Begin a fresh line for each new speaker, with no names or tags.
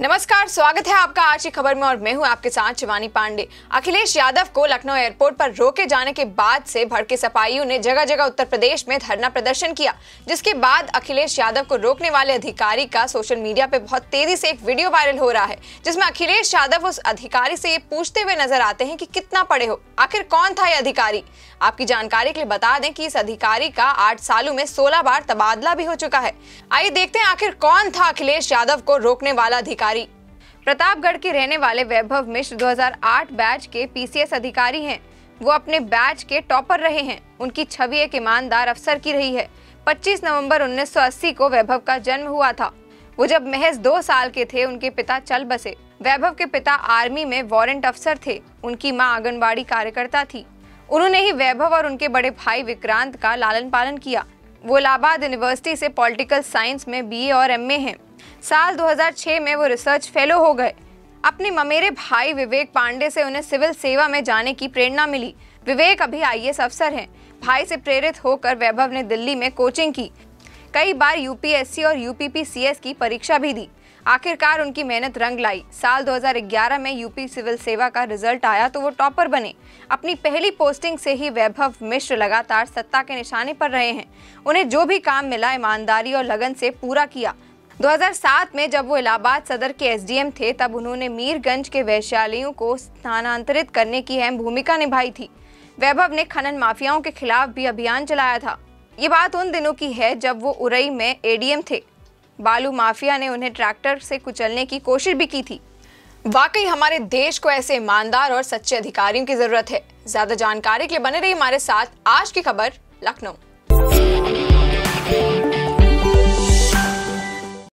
नमस्कार, स्वागत है आपका आज की खबर में और मैं हूं आपके साथ शिवानी पांडे। अखिलेश यादव को लखनऊ एयरपोर्ट पर रोके जाने के बाद से भड़के सपाइयों ने जगह जगह उत्तर प्रदेश में धरना प्रदर्शन किया, जिसके बाद अखिलेश यादव को रोकने वाले अधिकारी का सोशल मीडिया पे बहुत तेजी से एक वीडियो वायरल हो रहा है, जिसमें अखिलेश यादव उस अधिकारी से ये पूछते हुए नजर आते हैं कि कितना पढ़े हो, आखिर कौन था ये अधिकारी। आपकी जानकारी के लिए बता दें कि इस अधिकारी का 8 सालों में 16 बार तबादला भी हो चुका है। आइए देखते हैं आखिर कौन था अखिलेश यादव को रोकने वाला अधिकारी। प्रतापगढ़ के रहने वाले वैभव मिश्र 2008 बैच के पीसीएस अधिकारी हैं। वो अपने बैच के टॉपर रहे हैं। उनकी छवि एक ईमानदार अफसर की रही है। 25 नवंबर 1980 को वैभव का जन्म हुआ था। वो जब महज 2 साल के थे, उनके पिता चल बसे। वैभव के पिता आर्मी में वारंट अफसर थे। उनकी मां आंगनबाड़ी कार्यकर्ता थी। उन्होंने ही वैभव और उनके बड़े भाई विक्रांत का लालन पालन किया। वो इलाहाबाद यूनिवर्सिटी से पॉलिटिकल साइंस में बीए और एमए हैं। साल 2006 में वो रिसर्च फेलो हो गए। अपने ममेरे भाई विवेक पांडे से उन्हें सिविल सेवा में जाने की प्रेरणा मिली। विवेक अभी आईएएस अफसर हैं। भाई से प्रेरित होकर वैभव ने दिल्ली में कोचिंग की। कई बार यूपीएससी और यूपीपीसीएस की परीक्षा भी दी। आखिरकार उनकी मेहनत रंग लाई। साल 2011 में यूपी सिविल सेवा का रिजल्ट आया तो वो टॉपर बने। अपनी पहली पोस्टिंग से ही वैभव मिश्र लगातार सत्ता के निशाने पर रहे हैं। उन्हें जो भी काम मिला ईमानदारी और लगन से पूरा किया। 2007 में जब वो इलाहाबाद सदर के एसडीएम थे, तब उन्होंने मीरगंज के वैश्यालयों को स्थानांतरित करने की अहम भूमिका निभाई थी। वैभव ने खनन माफियाओं के खिलाफ भी अभियान चलाया था। ये बात उन दिनों की है जब वो उरई में एडीएम थे। बालू माफिया ने उन्हें ट्रैक्टर से कुचलने की कोशिश भी की थी। वाकई हमारे देश को ऐसे ईमानदार और सच्चे अधिकारियों की जरूरत है। ज्यादा जानकारी के लिए बने रहिए हमारे साथ। आज की खबर लखनऊ।